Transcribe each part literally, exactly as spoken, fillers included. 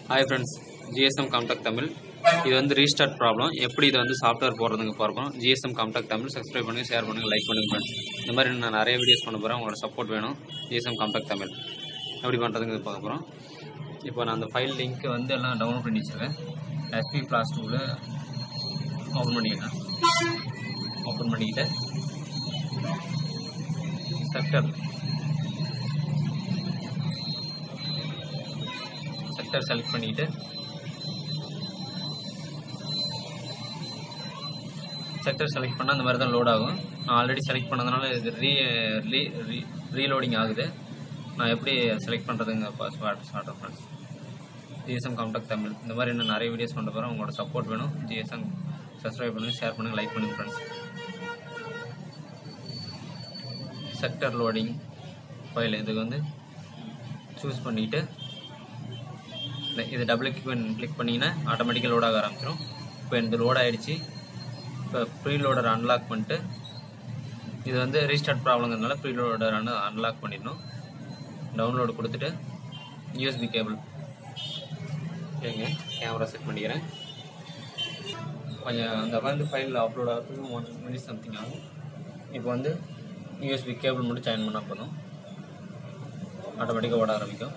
Hi friends, gsmcom Tamil. இது வந்து restart problem. எப்படி இத வந்து சாஃப்ட்வேர் போடுறதுங்க பார்ப்போம். gsmcom Tamil சப்ஸ்கிரைப் பண்ணுங்க, ஷேர் பண்ணுங்க, லைக் பண்ணுங்க फ्रेंड्स. இந்த மாதிரி நான் நிறைய வீடியோஸ் பண்ண போறேன். உங்களோட சப்போர்ட் வேணும். gsmcom Tamil. எப்படி பண்றதுங்க பார்க்க போறோம். இப்போ நான் அந்த ஃபைல் லிங்க் வந்து எல்லாம் டவுன்லோட் பண்ணி வச்சிருக்கேன். S P Plus டூல ஓபன் பண்ணிட்டேன். ஓபன் பண்ணிட்டு செக்டர் செக்டர் செலக்ட் பண்ணிட்டு செக்டர் செலக்ட் பண்ணால் அந்த மாதிரி தான் லோட் ஆகும். நான் ஆல்ரெடி செலக்ட் பண்ணதுனால இது ரீ ரீ ரீலோடிங் ஆகுது. நான் எப்படி செலக்ட் பண்ணுறதுங்க start start friends. gsmcom Tamil இந்த மாதிரி இன்னும் நிறைய வீடியோஸ் கொண்டு போகிறேன். உங்களோட சப்போர்ட் வேணும். gsm சப்ஸ்கிரைப் பண்ணுங்கள், ஷேர் பண்ணுங்கள், லைக் பண்ணுங்கள் ஃப்ரெண்ட்ஸ். செக்டர் லோடிங் ஃபைல் இதுக்கு வந்து சூஸ் பண்ணிவிட்டு இது டபுள் கிளிக் கிளிக் பண்ணிங்கன்னா ஆட்டோமேட்டிக்காக லோட் ஆக ஆரம்பிச்சிடும். இப்போ எனக்கு லோட் ஆகிடுச்சு. இப்போ ப்ரீலோடர் அன்லாக் பண்ணிட்டு இது வந்து ரீஸ்டார்ட் ப்ராப்ளங்கிறதுனால ப்ரீலோடர் அன் அன்லாக் பண்ணிடணும். டவுன்லோடு கொடுத்துட்டு யூஎஸ்பி கேபிள் ஓகேங்க, கேமரா செட் பண்ணிக்கிறேன். கொஞ்சம் அந்த வந்து ஃபைலில் அப்லோட் ஆகிறதுக்கு ஒன் மினிட் சம்திங் ஆகும். இப்போ வந்து யூஎஸ்பி கேபிள் மட்டும் ஜாயின் பண்ணால் போதும், ஆட்டோமேட்டிக்காக ஓட ஆரம்பிக்கும்.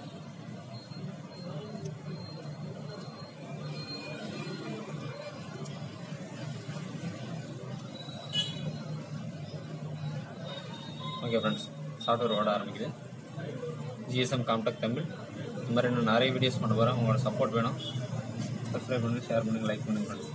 ஓகே ஃப்ரெண்ட்ஸ், சாஃப்ட்வேர் ஓட ஆரம்பிக்குது. gsmcom Tamil இந்த மாதிரி இன்னும் நிறைய வீடியோஸ் பண்ண போகிறேன். உங்களோட சப்போர்ட் வேணும். சப்ஸ்கிரைப் பண்ணுங்கள், ஷேர் பண்ணுங்கள், லைக் பண்ணுங்கள் ஃப்ரெண்ட்ஸ்.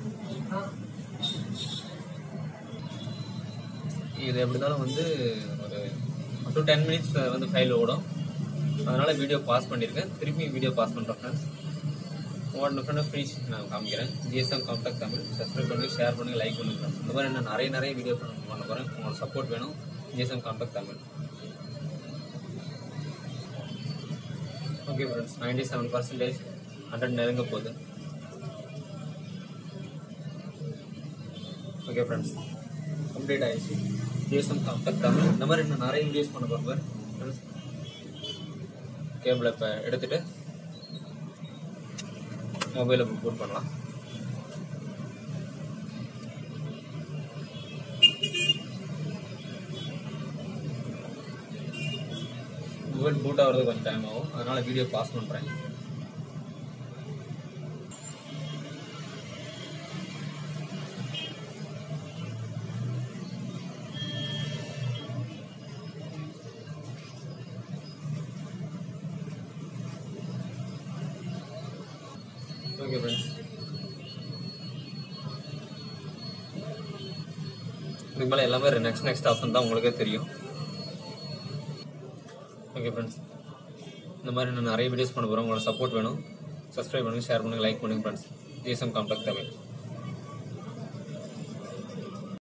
இது எப்படி இருந்தாலும் வந்து ஒரு டூ டென் மினிட்ஸ் வந்து ஃபைல் ஓடும். அதனால் வீடியோ பாஸ் பண்ணியிருக்கேன். திருப்பி வீடியோ பாஸ் பண்ணுறேன் ஃப்ரெண்ட்ஸ். உங்களோட ஃப்ரெண்டை ஃப்ரீஸ் நான் காமிக்கிறேன். gsmcom Tamil சப்ஸ்கிரைப் பண்ணுங்கள், ஷேர் பண்ணுங்கள், லைக் பண்ணுங்கள். இந்த மாதிரி இன்னும் நிறைய நிறைய வீடியோ பண்ண போகிறேன். உங்களோட சப்போர்ட் வேணும். gsmcom Tamil. Okay friends, ninety seven percentage hundred நெருங்க போகுது. ஓகே ஃப்ரெண்ட்ஸ், கம்ப்ளீட் ஆயிடுச்சு. gsmcom Tamil இந்த மாதிரி இன்னும் நிறைய வீடியோஸ் பண்ண போகிறேன் ஃப்ரெண்ட்ஸ். கேபிளை இப்போ எடுத்துட்டு மொபைலை பூட் பண்ணலாம். மொபைல் பூட் ஆகிறது கொஞ்சம் டைம் ஆகும். அதனால் வீடியோ பாஸ் பண்ணுறேன். ஓகே ஃப்ரெண்ட்ஸ், இதுக்கு மேலே எல்லாமே நெக்ஸ்ட் நெக்ஸ்ட் ஆப்ஷன் தான் உங்களுக்கே தெரியும். ஓகே ஃப்ரெண்ட்ஸ், இந்த மாதிரி நான் நிறைய வீடியோஸ் பண்ண போகிறேன். உங்களோட சப்போர்ட் வேணும். சப்ஸ்கிரைப் பண்ணுங்கள், ஷேர் பண்ணுங்கள், லைக் பண்ணுங்கள் ஃப்ரெண்ட்ஸ். gsmcom Tamil.